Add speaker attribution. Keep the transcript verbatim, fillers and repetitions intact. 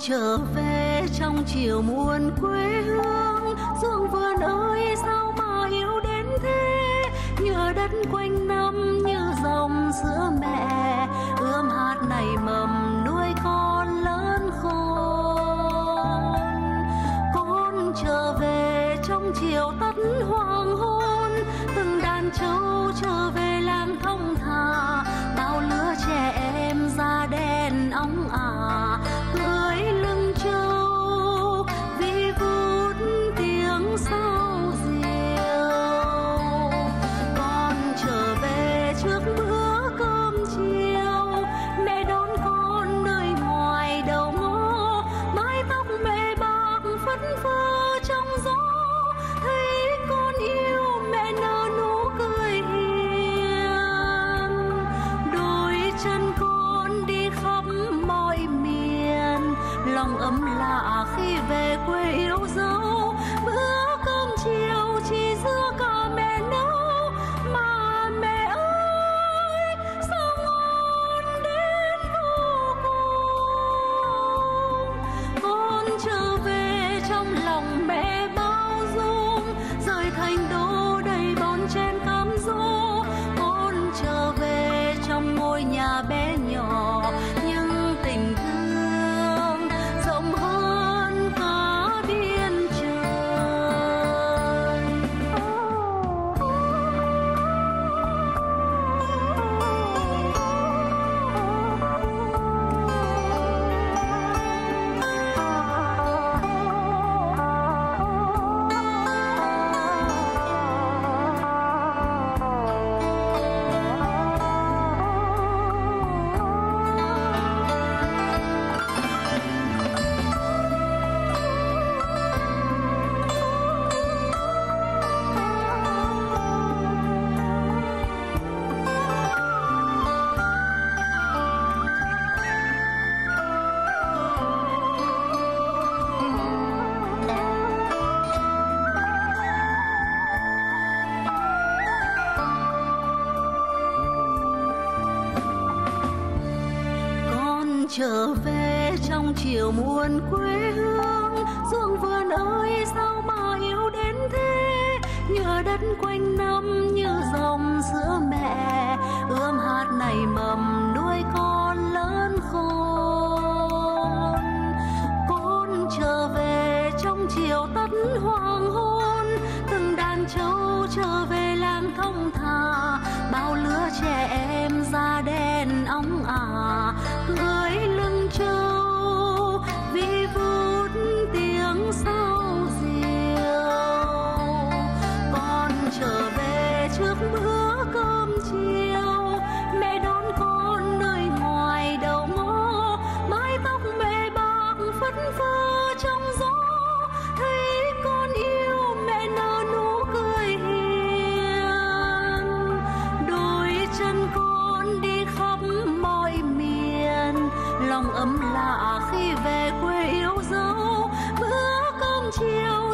Speaker 1: trở về trong chiều muôn quê hương. Ruộng vườn ơi sao mà yêu đến thế, nhựa đất quanh năm như dòng sữa mẹ, ươm hạt nảy mầm nuôi con lớn khôn. Con trở về trong chiều tắt hoàng hôn, từng đàn trâu trở về làng thông thả, bao lứa trẻ em da đen óng ả cưỡi lưng trâu vi vút tiếng sao diều. Con trở về trước bữa cơm chiều, mẹ đón con nơi ngoài đầu ngõ, mái tóc mẹ bạc phất phơ trong gió, thấy con yêu mẹ nở nụ cười hiền. Đôi chân con đi khắp mọi miền, lòng ấm lạ khi về quê yêu dấu. Bữa cơm chiều chỉ giữa cả mẹ nấu, mà mẹ ơi sao ngon đến vô cùng. Con trở về trong lòng mẹ bao dung, rời thành đô đầy bon chen cám dỗ. Con trở về trong ngôi nhà bé nhỏ, nhưng tình thương rộng hơn cả biên trời. Trở về trong chiều muôn quê hương, ruộng vườn ơi sao mà yêu đến thế, nhựa đất quanh năm như dòng sữa mẹ, ươm hạt nảy mầm nuôi con lớn khôn. Con trở về trong chiều tắt hoàng hôn, từng đàn trâu trở về làng thông thả, bao lứa trẻ em da đen óng ả cưỡi lưng trâu vi vút tiếng sao diều. Con trở về trước bữa cơm chiều, mẹ đón con nơi ngoài đầu ngõ, mái tóc mẹ bạc phất phơ trong gió, thấy con yêu mẹ nở nụ cười hiền. Đôi chân con đi khắp mọi miền, lòng ấm lạ khi về quê yêu dấu. Bữa cơm chiều